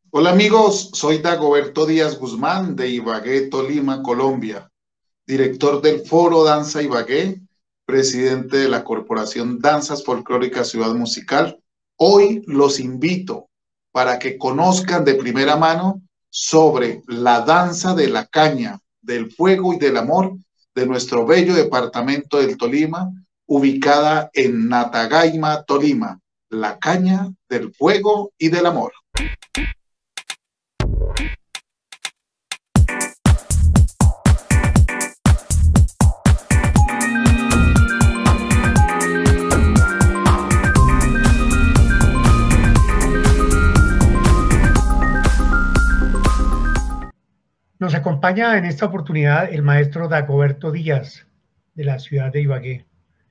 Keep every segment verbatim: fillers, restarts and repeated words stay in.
Hola amigos, soy Dagoberto Díaz Guzmán de Ibagué, Tolima, Colombia, director del Foro Danza Ibagué, presidente de la Corporación Danzas Folclóricas Ciudad Musical. Hoy los invito para que conozcan de primera mano sobre la danza de la caña, del fuego y del amor de nuestro bello departamento del Tolima, ubicada en Natagaima, Tolima, la caña del fuego y del amor. Nos acompaña en esta oportunidad el maestro Dagoberto Díaz, de la ciudad de Ibagué.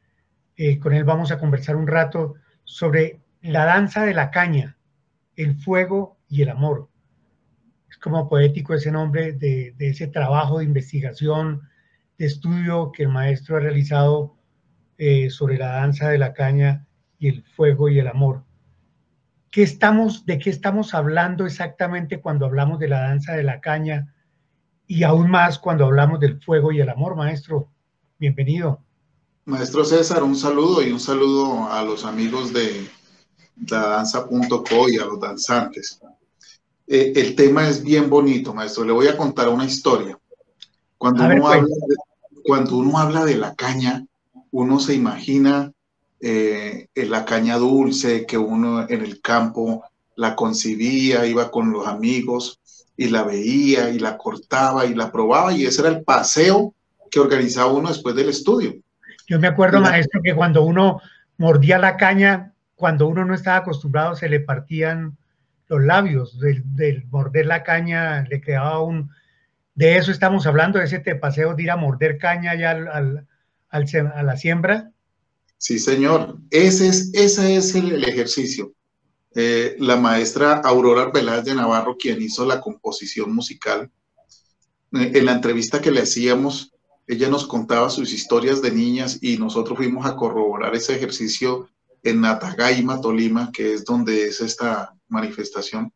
Eh, con él vamos a conversar un rato sobre la danza de la caña, el fuego y el amor. Es como poético ese nombre de, de ese trabajo de investigación, de estudio que el maestro ha realizado eh, sobre la danza de la caña y el fuego y el amor. ¿Qué estamos, ¿De qué estamos hablando exactamente cuando hablamos de la danza de la caña? Y aún más cuando hablamos del fuego y el amor, maestro. Bienvenido. Maestro César, un saludo y un saludo a los amigos de la danza punto co y a los danzantes. Eh, el tema es bien bonito, maestro. Le voy a contar una historia. Cuando A ver, uno pues, habla de, cuando uno habla de la caña, uno se imagina eh, en la caña dulce, que uno en el campo la concibía, iba con los amigos y la veía y la cortaba y la probaba, y ese era el paseo que organizaba uno después del estudio. yo me acuerdo, La, maestro, que cuando uno mordía la caña, cuando uno no estaba acostumbrado, se le partían los labios. Del, del morder la caña le quedaba un... De eso estamos hablando, de ese te paseo de ir a morder caña ya al, al, al, a la siembra. Sí, señor. Ese es, ese es el, el ejercicio. Eh, la maestra Aurora Arbeláez de Navarro, quien hizo la composición musical, eh, en la entrevista que le hacíamos, ella nos contaba sus historias de niñas y nosotros fuimos a corroborar ese ejercicio en Natagaima, Tolima, que es donde es esta manifestación.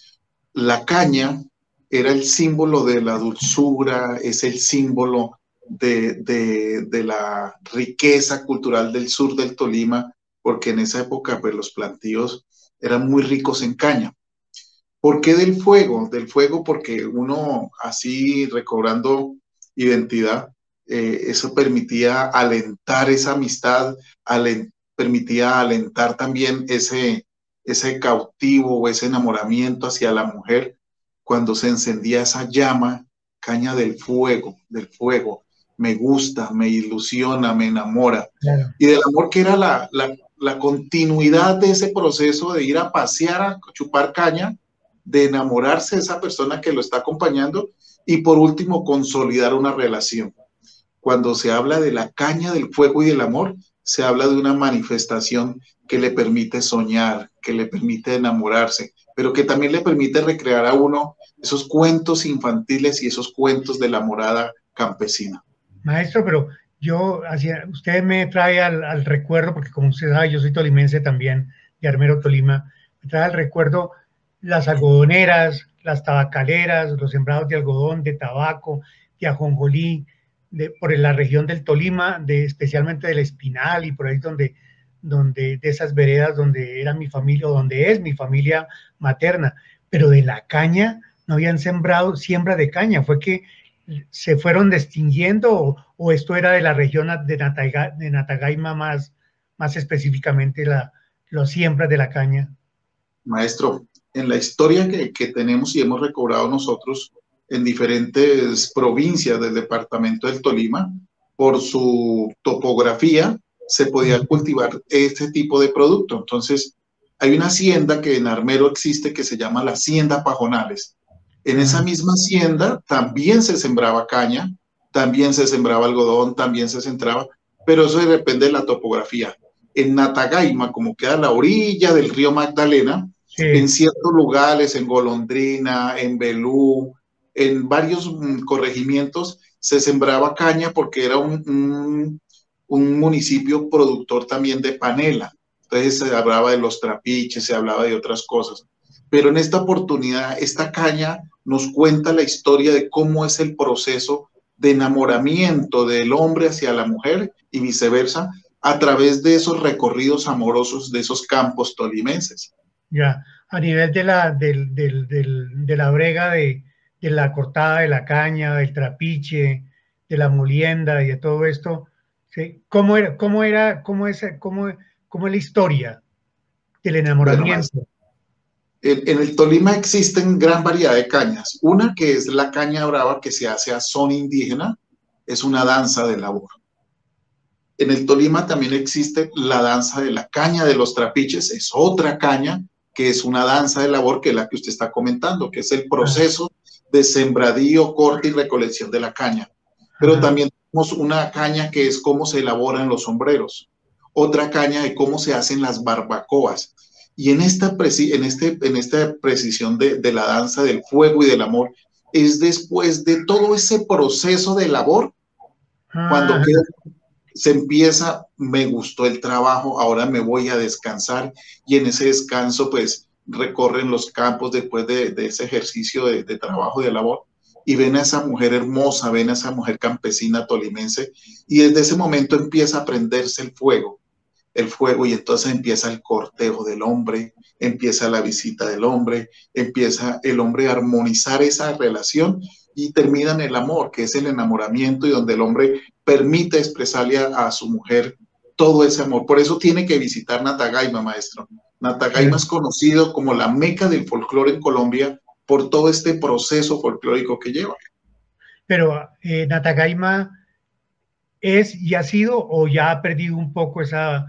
La caña era el símbolo de la dulzura, es el símbolo de, de, de la riqueza cultural del sur del Tolima, porque en esa época pues, los plantíos eran muy ricos en caña. ¿Por qué del fuego? Del fuego porque uno así recobrando identidad, eh, eso permitía alentar esa amistad, alent permitía alentar también ese, ese cautivo o ese enamoramiento hacia la mujer cuando se encendía esa llama, caña del fuego, del fuego. Me gusta, me ilusiona, me enamora. Claro. Y del amor que era la, la, la continuidad de ese proceso de ir a pasear, a chupar caña, de enamorarse de esa persona que lo está acompañando y por último consolidar una relación. Cuando se habla de la caña del fuego y del amor, se habla de una manifestación que le permite soñar, que le permite enamorarse, pero que también le permite recrear a uno esos cuentos infantiles y esos cuentos de la morada campesina. Maestro, pero yo, hacia, usted me trae al, al recuerdo, porque como usted sabe, yo soy tolimense también, de Armero, Tolima, me trae al recuerdo las algodoneras, las tabacaleras, los sembrados de algodón, de tabaco, de ajonjolí, de, por la región del Tolima, de, especialmente del Espinal y por ahí donde, donde, de esas veredas donde era mi familia, o donde es mi familia materna, pero de la caña no habían sembrado siembra de caña, fue que se fueron extinguiendo o, o esto era de la región de, Nataga, de Natagaima más, más específicamente la, las siembras de la caña. Maestro, en la historia que, que tenemos y hemos recobrado nosotros en diferentes provincias del departamento del Tolima, por su topografía, se podía cultivar este tipo de producto. Entonces, hay una hacienda que en Armero existe que se llama la Hacienda Pajonales. En esa Ah, misma hacienda también se sembraba caña, también se sembraba algodón, también se sembraba, pero eso depende de la topografía. En Natagaima, como queda a la orilla del río Magdalena, en sí, ciertos lugares, en Golondrina, en Belú, en varios mm, corregimientos, se sembraba caña porque era un, un, un municipio productor también de panela. Entonces se hablaba de los trapiches, se hablaba de otras cosas. pero en esta oportunidad esta caña nos cuenta la historia de cómo es el proceso de enamoramiento del hombre hacia la mujer y viceversa a través de esos recorridos amorosos de esos campos tolimenses. Ya, a nivel de la, del, del, del, de la brega, de, de la cortada de la caña, del trapiche, de la molienda y de todo esto, ¿sí? ¿Cómo era, cómo era, cómo es, cómo, cómo es la historia del enamoramiento? Bueno, en, en el Tolima existen gran variedad de cañas. Una que es la caña brava que se hace a son indígena, es una danza de labor. En el Tolima también existe la danza de la caña de los trapiches, es otra caña que es una danza de labor que es la que usted está comentando, que es el proceso de sembradío, corte y recolección de la caña. Pero también tenemos una caña que es cómo se elaboran los sombreros, otra caña de cómo se hacen las barbacoas. Y en esta, en este, en esta precisión de, de la danza del fuego y del amor, es después de todo ese proceso de labor, cuando queda, se empieza, me gustó el trabajo, ahora me voy a descansar, y en ese descanso pues recorren los campos después de, de ese ejercicio de, de trabajo y de labor, y ven a esa mujer hermosa, ven a esa mujer campesina tolimense, y desde ese momento empieza a prenderse el fuego, el fuego, y entonces empieza el cortejo del hombre, empieza la visita del hombre, empieza el hombre a armonizar esa relación, y termina en el amor, que es el enamoramiento, y donde el hombre permite expresarle a, a su mujer todo ese amor. Por eso tiene que visitar Natagaima, maestro. Natagaima es conocido como la meca del folclore en Colombia por todo este proceso folclórico que lleva. Pero eh, Natagaima es y ha sido, o ya ha perdido un poco esa,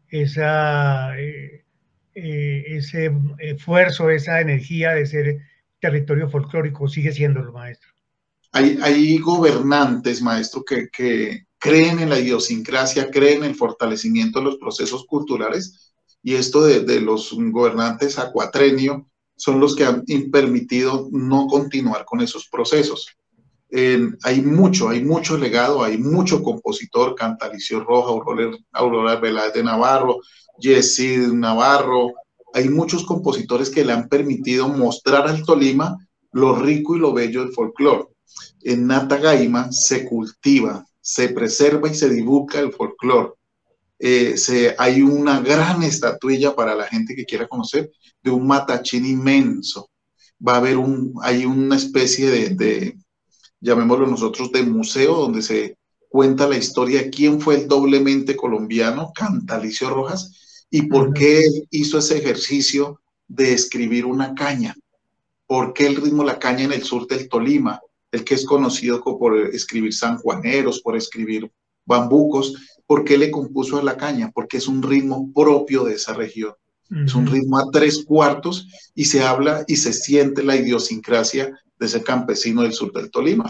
esa eh, eh, ese esfuerzo, esa energía de ser territorio folclórico, sigue siéndolo, maestro. Hay, hay gobernantes, maestro, que, que creen en la idiosincrasia, creen en el fortalecimiento de los procesos culturales, y esto de, de los gobernantes a cuatrenio son los que han permitido no continuar con esos procesos. Eh, hay mucho, hay mucho legado, hay mucho compositor, Cantalicio Roja, Aurora, Aurora Veláez de Navarro, Yesid Navarro, hay muchos compositores que le han permitido mostrar al Tolima lo rico y lo bello del folclore. En Natagaima se cultiva, se preserva y se divulga el folclore. Eh, se, hay una gran estatuilla para la gente que quiera conocer de un matachín inmenso. Va a haber un, hay una especie de, de, llamémoslo nosotros, de museo donde se cuenta la historia de quién fue el doblemente colombiano, Cantalicio Rojas, y por qué él hizo ese ejercicio de escribir una caña. ¿Por qué el ritmo la caña en el sur del Tolima? El que es conocido por escribir sanjuaneros, por escribir bambucos. ¿Por qué le compuso a la caña? Porque es un ritmo propio de esa región. Uh-huh. Es un ritmo a tres cuartos y se habla y se siente la idiosincrasia de ese campesino del sur del Tolima.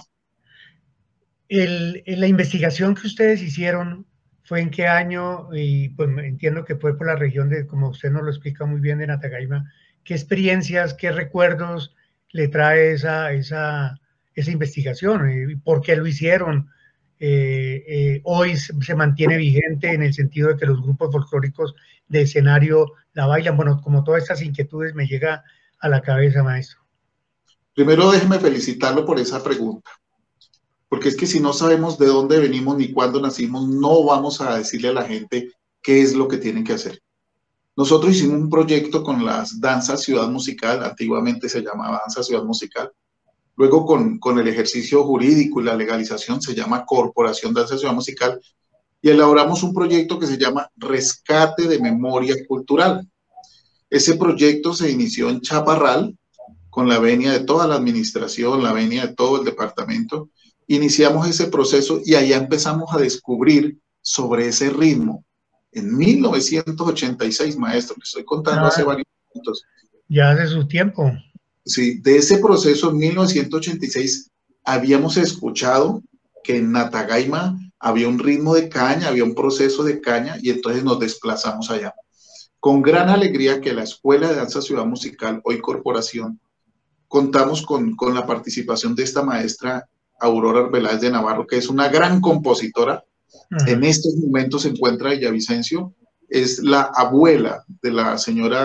El, la investigación que ustedes hicieron fue en qué año, y pues entiendo que fue por la región de, como usted nos lo explica muy bien, de Natagaima. ¿Qué experiencias, qué recuerdos le trae esa, esa, esa investigación? ¿Por qué lo hicieron? Eh, eh, hoy se mantiene vigente en el sentido de que los grupos folclóricos de escenario la bailan. Bueno, como todas estas inquietudes me llega a la cabeza, maestro. Primero déjeme felicitarlo por esa pregunta, porque es que si no sabemos de dónde venimos ni cuándo nacimos, no vamos a decirle a la gente qué es lo que tienen que hacer. Nosotros hicimos un proyecto con las danzas Ciudad Musical, antiguamente se llamaba Danza Ciudad Musical. Luego con, con el ejercicio jurídico y la legalización se llama Corporación Danza Ciudad Musical, y elaboramos un proyecto que se llama Rescate de Memoria Cultural. Ese proyecto se inició en Chaparral, con la venia de toda la administración, la venia de todo el departamento. Iniciamos ese proceso y allá empezamos a descubrir sobre ese ritmo. En mil novecientos ochenta y seis, maestro, le estoy contando ah, hace varios minutos. Ya hace su tiempo. Sí, de ese proceso en mil novecientos ochenta y seis habíamos escuchado que en Natagaima había un ritmo de caña, había un proceso de caña, y entonces nos desplazamos allá. Con gran alegría que la Escuela de Danza Ciudad Musical, hoy Corporación, contamos con, con la participación de esta maestra Aurora Veláez de Navarro, que es una gran compositora. Uh-huh. En estos momentos se encuentra Villavicencio, es la abuela de la señora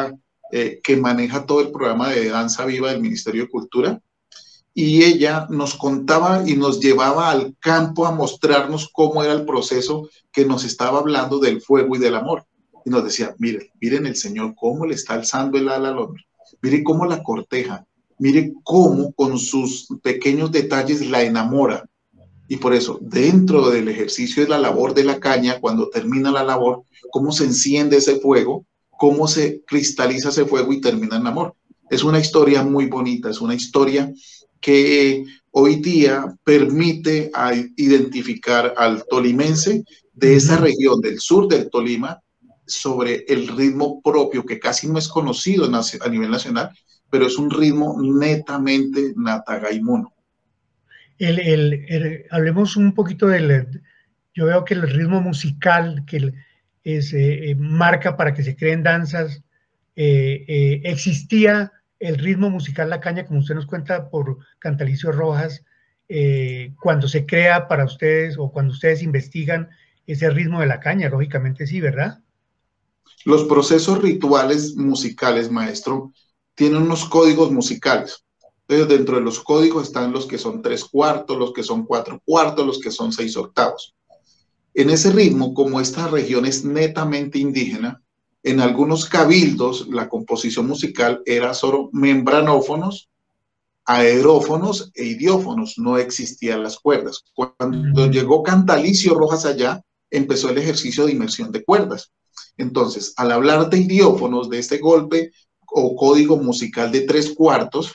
eh, que maneja todo el programa de Danza Viva del Ministerio de Cultura, y ella nos contaba y nos llevaba al campo a mostrarnos cómo era el proceso que nos estaba hablando del fuego y del amor. Y nos decía, miren, miren el Señor cómo le está alzando el ala al hombre, mire cómo la corteja, mire cómo con sus pequeños detalles la enamora. Y por eso, dentro del ejercicio de la labor de la caña, cuando termina la labor, cómo se enciende ese fuego, cómo se cristaliza ese fuego y termina en amor. Es una historia muy bonita, es una historia que hoy día permite a identificar al tolimense de esa región del sur del Tolima sobre el ritmo propio que casi no es conocido a nivel nacional, pero es un ritmo netamente natagaimuno. El, el, el, hablemos un poquito del, yo veo que el ritmo musical que es, eh, marca para que se creen danzas, eh, eh, existía el ritmo musical La Caña, como usted nos cuenta por Cantalicio Rojas, eh, cuando se crea para ustedes o cuando ustedes investigan ese ritmo de La Caña, lógicamente sí, ¿verdad? Los procesos rituales musicales, maestro, tienen unos códigos musicales. Entonces, dentro de los códigos están los que son tres cuartos, los que son cuatro cuartos, los que son seis octavos. En ese ritmo, como esta región es netamente indígena, en algunos cabildos la composición musical era solo membranófonos, aerófonos e idiófonos, no existían las cuerdas. Cuando mm. llegó Cantalicio Rojas allá, empezó el ejercicio de inmersión de cuerdas. Entonces, al hablar de idiófonos, de este golpe o código musical de tres cuartos,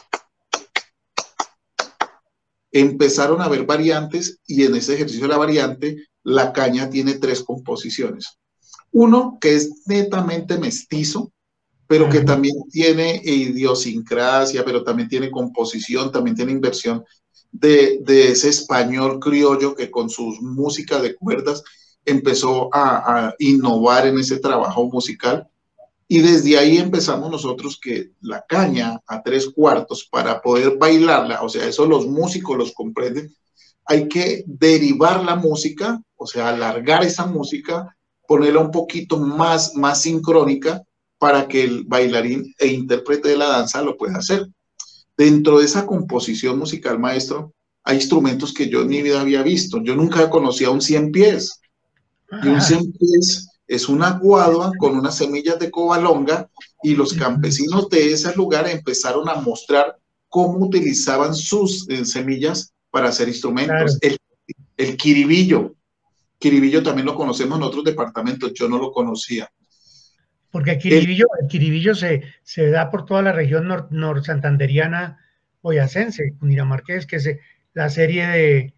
empezaron a haber variantes, y en ese ejercicio de la variante, la caña tiene tres composiciones. Uno que es netamente mestizo, pero que también tiene idiosincrasia, pero también tiene composición, también tiene inversión de, de ese español criollo que con sus músicas de cuerdas empezó a, a innovar en ese trabajo musical. Y desde ahí empezamos nosotros que la caña a tres cuartos, para poder bailarla, o sea, eso los músicos los comprenden, hay que derivar la música, o sea, alargar esa música, ponerla un poquito más, más sincrónica para que el bailarín e intérprete de la danza lo pueda hacer. Dentro de esa composición musical, maestro, hay instrumentos que yo en mi vida había visto. Yo nunca conocía un cien pies. Y un cien pies es una guadua con unas semillas de cobalonga, y los campesinos de ese lugar empezaron a mostrar cómo utilizaban sus eh, semillas para hacer instrumentos. Claro. El, el quiribillo. Quiribillo también lo conocemos en otros departamentos, yo no lo conocía. Porque el quiribillo, el quiribillo se, se da por toda la región nor, nor santanderiana boyacense, cundinamarqués, que es la serie de,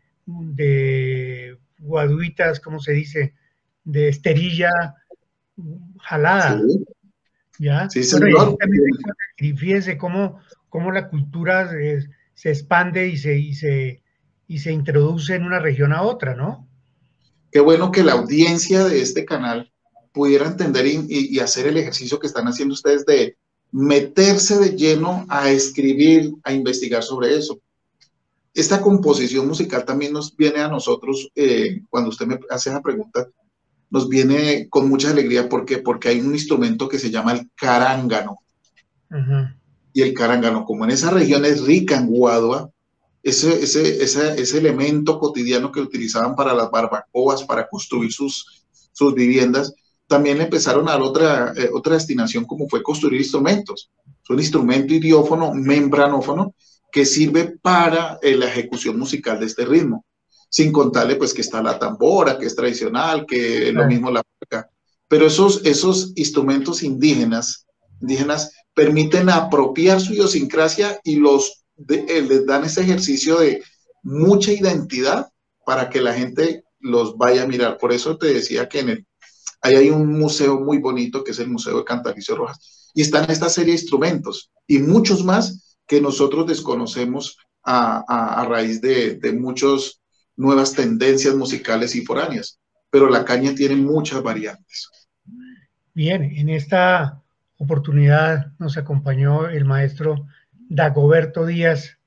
de guaduitas, ¿cómo se dice?, de esterilla jalada. Sí, ¿ya? Sí, bueno, y fíjense cómo, cómo la cultura se, se expande y se, y, se, y se introduce en una región a otra, ¿no? Qué bueno que la audiencia de este canal pudiera entender y, y, y hacer el ejercicio que están haciendo ustedes de meterse de lleno a escribir, a investigar sobre eso. Esta composición musical también nos viene a nosotros, eh, cuando usted me hace esa pregunta, nos viene con mucha alegría. ¿Por qué? Porque hay un instrumento que se llama el carángano. Uh-huh. Y el carángano, como en esa región es rica en guadua, ese, ese, ese, ese elemento cotidiano que utilizaban para las barbacoas, para construir sus, sus viviendas, también empezaron a dar otra, eh, otra destinación, como fue construir instrumentos. Es un instrumento idiófono, membranófono, que sirve para eh, la ejecución musical de este ritmo. Sin contarle pues que está la tambora, que es tradicional, que es lo mismo la placa. Pero esos, esos instrumentos indígenas, indígenas permiten apropiar su idiosincrasia y los de, eh, les dan ese ejercicio de mucha identidad para que la gente los vaya a mirar. Por eso te decía que en el, ahí hay un museo muy bonito que es el Museo de Cantalicio Rojas, y están esta serie de instrumentos y muchos más que nosotros desconocemos a, a, a raíz de, de muchas nuevas tendencias musicales y foráneas, pero la caña tiene muchas variantes. Bien, en esta oportunidad nos acompañó el maestro Dagoberto Díaz,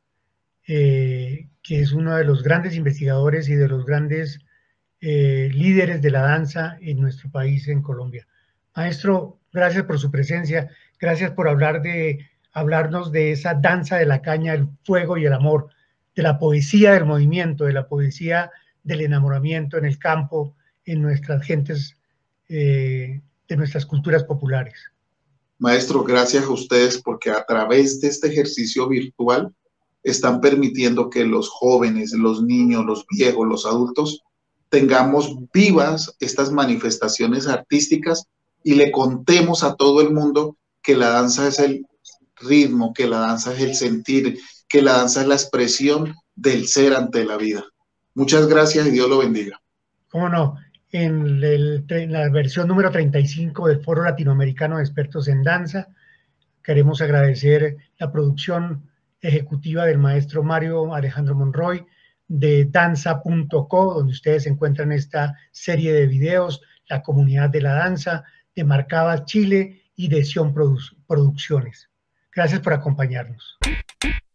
eh, que es uno de los grandes investigadores y de los grandes eh, líderes de la danza en nuestro país, en Colombia. Maestro, gracias por su presencia. Gracias por hablar de, hablarnos de esa danza de la caña, el fuego y el amor, de la poesía del movimiento, de la poesía del enamoramiento en el campo, en nuestras gentes, eh, de nuestras culturas populares. Maestro, gracias a ustedes porque a través de este ejercicio virtual están permitiendo que los jóvenes, los niños, los viejos, los adultos tengamos vivas estas manifestaciones artísticas y le contemos a todo el mundo que la danza es el ritmo, que la danza es el sentir, que la danza es la expresión del ser ante la vida. Muchas gracias y Dios lo bendiga. ¿Cómo no? En, el, en la versión número treinta y cinco del Foro Latinoamericano de Expertos en Danza, queremos agradecer la producción ejecutiva del maestro Mario Alejandro Monroy, de danza punto co, donde ustedes encuentran esta serie de videos, la comunidad de la danza, de Marcaba Chile y de Sion Produ- Producciones. Gracias por acompañarnos.